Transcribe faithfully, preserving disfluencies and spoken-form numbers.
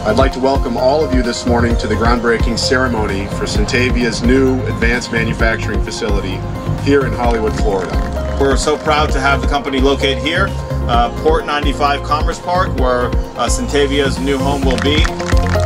I'd like to welcome all of you this morning to the groundbreaking ceremony for Sintavia's new advanced manufacturing facility here in Hollywood, Florida. We're so proud to have the company located here, uh, Port ninety-five Commerce Park, where uh, Sintavia's new home will be.